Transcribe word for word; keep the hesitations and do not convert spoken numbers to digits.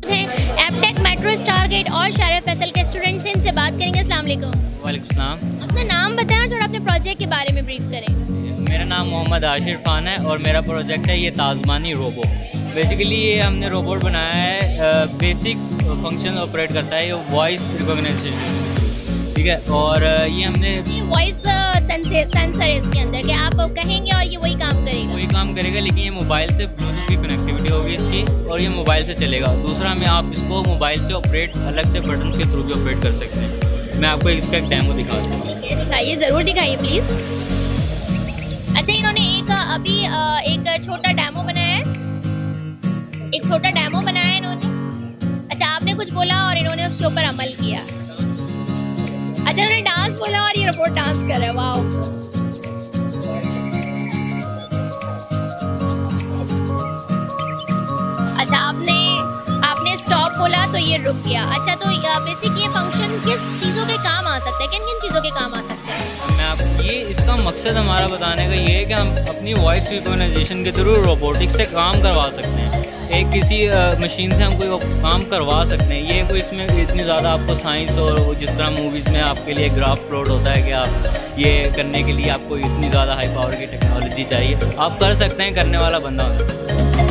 हैं Aptech metro star gate और शाहरा फैसल के स्टूडेंट्स हैं, इनसे बात करेंगे। अस्सलाम वालेकुम। वालेकुम सलाम। अपना नाम बताएं और थोड़ा अपने प्रोजेक्ट के बारे में ब्रीफ करें। मेरा नाम मोहम्मद आशिर खान है और मेरा प्रोजेक्ट है ये ताजमानी रोबो। बेसिकली ये हमने रोबोट बनाया है, बेसिक फंक्शन ऑपरेट करता है, ये वॉइस रिकॉग्निशन, ठीक है। और ये हमने वॉइस सेंसर है इसके अंदर कि आप कहेंगे और ये वही काम करेगा वही काम करेगा लेकिन ये मोबाइल से ब्लूटूथ की कनेक्टिविटी होगी इसकी और ये मोबाइल से चलेगा। दूसरा में आप इसको मोबाइल से ऑपरेट अलग से बटन के थ्रू भी ऑपरेट कर सकते हैं। मैं आपको इसका एक डेमो दिखाता हूँ। ठीक है, दिखाइए, ज़रूर दिखाइए प्लीज़। अच्छा, इन्होंने एक अभी एक छोटा डेमो बनाया है, एक छोटा डेमो बनाया है इन्होंने। अच्छा, आपने कुछ बोला और इन्होंने उसके ऊपर अमल किया। अच्छा, उन्होंने डांस बोला और ये रोबोट डांस कर रहा है। वाओ, अच्छा, आपने आपने स्टॉप बोला तो ये रुक गया। अच्छा, तो बेसिक ये फंक्शन किस चीज़ों के काम आ सकते हैं, किन किन चीज़ों के काम आ सकते हैं? मैं आप ये इसका मकसद हमारा बताने का ये है कि हम अपनी वॉइस रिकॉग्निशन के थ्रू रोबोटिक्स से काम करवा सकते हैं। एक किसी मशीन से हम कोई काम करवा सकते हैं। ये कोई इसमें इतनी ज़्यादा आपको साइंस और जिस तरह मूवीज़ में आपके लिए ग्राफ प्लॉट होता है कि आप ये करने के लिए आपको इतनी ज़्यादा हाई पावर की टेक्नोलॉजी चाहिए, आप कर सकते हैं, करने वाला बंदा होता है।